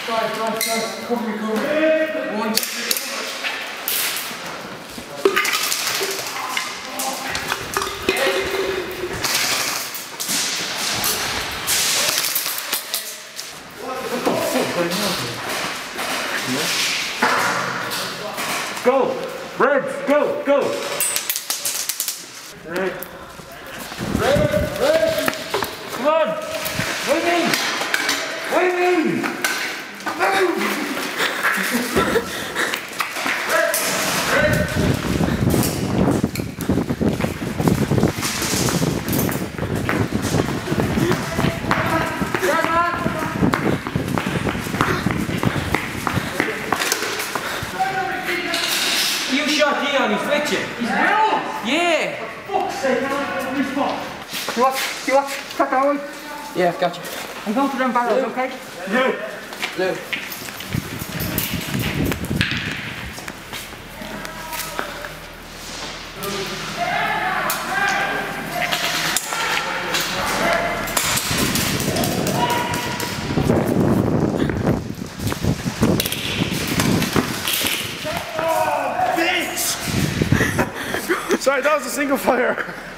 Guys, cover me. 1, 2, 3. Go! Reds, go! Go! Red. Red! Come on! Wing! Wing! Move! You shot Dion, he's with you. He's real? Yeah. For fuck's sake, I don't respond. You what? Crack on. Yeah, gotcha. I'm going for them barrels, okay? Blue. Sorry, that was a single fire.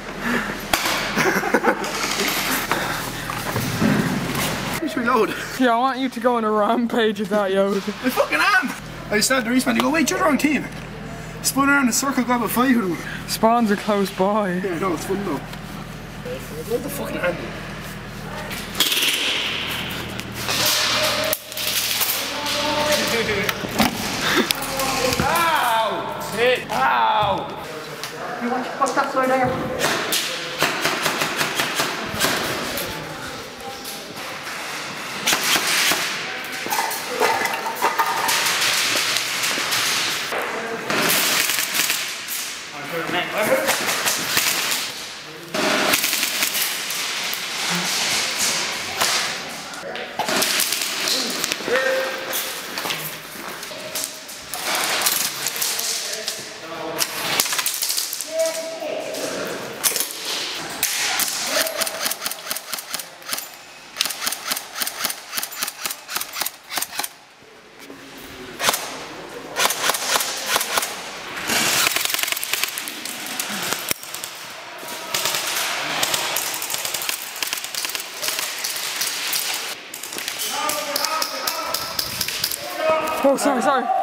Which reload? Yeah, I want you to go on a rampage with that, yo. I fucking am! I started the respawn, you go, wait, you're the wrong team. Spun around the circle, grab a 5 of them. Spawns are close by. Yeah, no, it's fun though. What the fucking handle? Ow! Hit! Ow! You want to put that side there? Oh, sorry.